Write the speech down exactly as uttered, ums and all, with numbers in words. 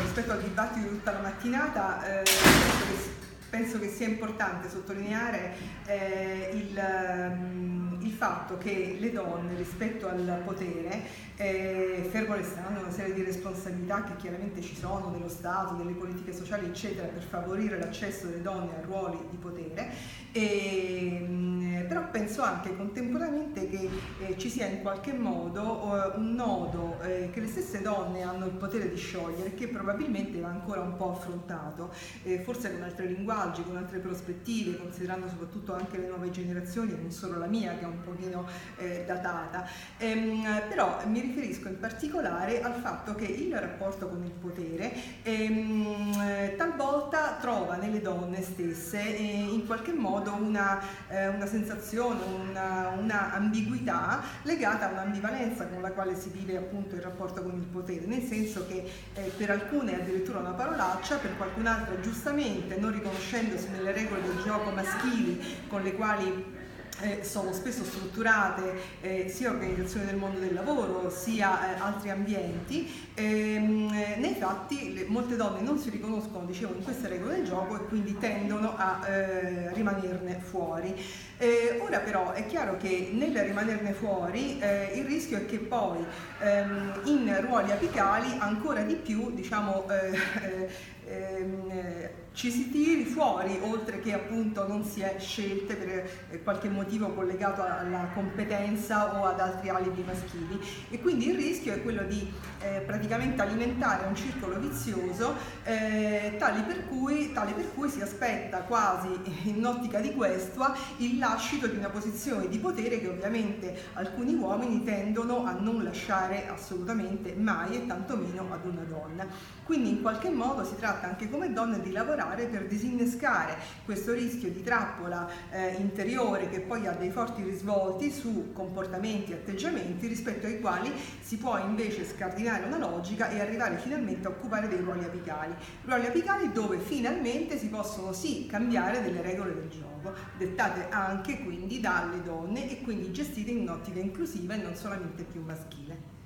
rispetto al dibattito di tutta la mattinata, eh, penso, che, penso che sia importante sottolineare eh, il, um, il fatto che le donne rispetto al potere, eh, fermo restando una serie di responsabilità che chiaramente ci sono dello Stato, delle politiche sociali eccetera, per favorire l'accesso delle donne a ruoli di potere, e, però penso anche contemporaneamente che eh, ci sia in qualche modo eh, un nodo eh, che le stesse donne hanno il potere di sciogliere, che probabilmente va ancora un po' affrontato, eh, forse con altri linguaggi, con altre prospettive, considerando soprattutto anche le nuove generazioni, non solo la mia che è un pochino eh, datata. Ehm, però mi riferisco in particolare al fatto che il rapporto con il potere ehm, talvolta trova nelle donne stesse eh, in qualche modo una, eh, una sensazione, una, una ambiguità legata a un'ambivalenza con la quale si vive appunto il rapporto con il potere, nel senso che eh, per alcune è addirittura una parolaccia, per qualcun'altra giustamente, non riconoscendosi nelle regole del gioco maschili con le quali Eh, sono spesso strutturate eh, sia organizzazioni del mondo del lavoro sia eh, altri ambienti, ehm, nei fatti le, molte donne non si riconoscono, dicevo, in queste regole del gioco e quindi tendono a eh, rimanerne fuori. Eh, ora però è chiaro che nel rimanerne fuori eh, il rischio è che poi ehm, in ruoli apicali ancora di più, diciamo, eh, eh, ci si tiri fuori, oltre che appunto non si è scelte per qualche motivo collegato alla competenza o ad altri alibi maschili, e quindi il rischio è quello di eh, praticamente alimentare un circolo vizioso eh, tale, per cui, tale per cui si aspetta quasi in ottica di questua il lascito di una posizione di potere che ovviamente alcuni uomini tendono a non lasciare assolutamente mai, e tantomeno ad una donna. Quindi in qualche modo si tratta anche come donne di lavorare per disinnescare questo rischio di trappola eh, interiore, che poi ha dei forti risvolti su comportamenti e atteggiamenti rispetto ai quali si può invece scardinare una logica e arrivare finalmente a occupare dei ruoli apicali, ruoli apicali dove finalmente si possono sì cambiare delle regole del gioco, dettate anche quindi dalle donne e quindi gestite in un'ottica inclusiva e non solamente più maschile.